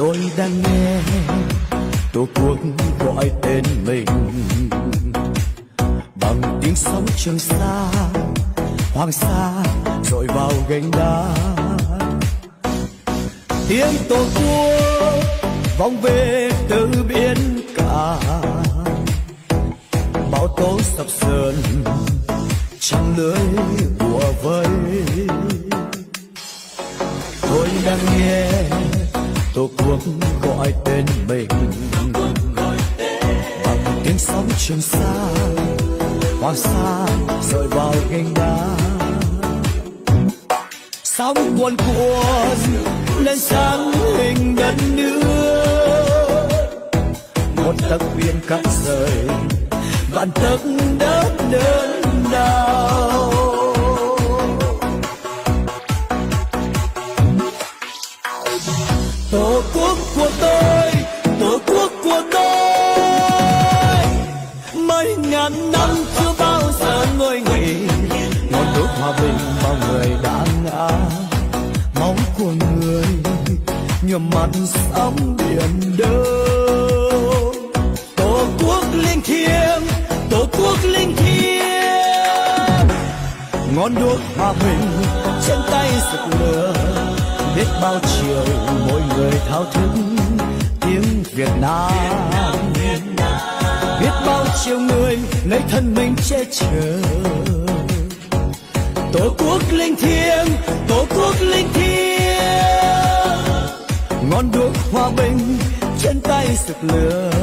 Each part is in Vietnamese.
Tôi đang nghe tổ quốc gọi tên mình bằng tiếng sóng Trường Sa, Hoàng Sa dội vào gành đá. Tiếng tổ quốc vọng về từ biển cả, bão tố sập sờn trăng lưới bùa vây. Tôi đang nghe tổ quốc gọi tên mình bằng tiếng sóng Trường Sa, Hoàng Sa rơi vào gành đá. Sóng cuồn cuộn lên sáng hình đất nước, một tấc biển cắt rời vạn tấc đất đớn đau. Tổ quốc của tôi, tổ quốc của tôi, mấy ngàn năm chưa bao giờ ngơi nghỉ. Ngọn đuốc hòa bình bao người đã ngã, máu của người nhuộm mặt sóng biển đâu. Tổ quốc linh thiêng, tổ quốc linh thiêng, ngọn đuốc hòa bình trên tay rực lửa. Biết bao chiều mỗi người thao thức tiếng Việt Nam, biết bao chiều người lấy thân mình che chở. Tổ quốc linh thiêng, tổ quốc linh thiêng, ngọn đuốc hòa bình trên tay rực lửa.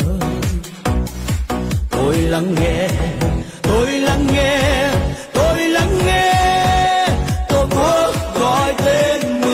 Tôi lắng nghe, tôi lắng nghe, tôi lắng nghe tổ quốc gọi tên mình.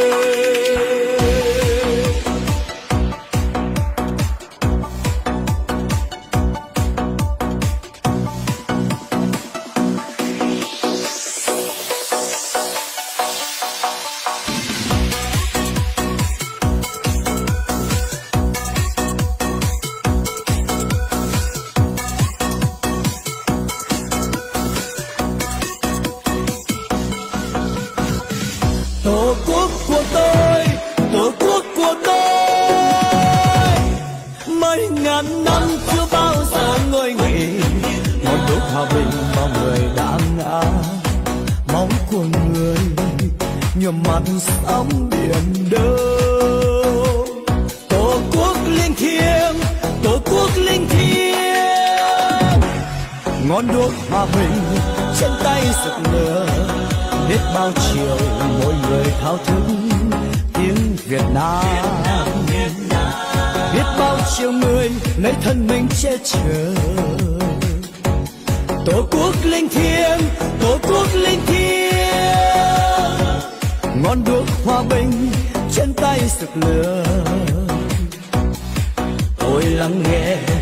Tổ quốc của tôi, tổ quốc của tôi, mấy ngàn năm chưa bao giờ ngơi nghỉ. Ngọn đuốc hòa bình bao người đã ngã, máu của người nhuộm mặt sóng biển đâu. Tổ quốc linh thiêng, tổ quốc linh thiêng, ngọn đuốc hòa bình trên tay rực lửa. Biết bao chiều mỗi người thao thức tiếng Việt Nam, biết bao chiều người lấy thân mình che chở. Tổ quốc linh thiêng, tổ quốc linh thiêng, ngọn đuốc hòa bình trên tay rực lửa. Tôi lắng nghe,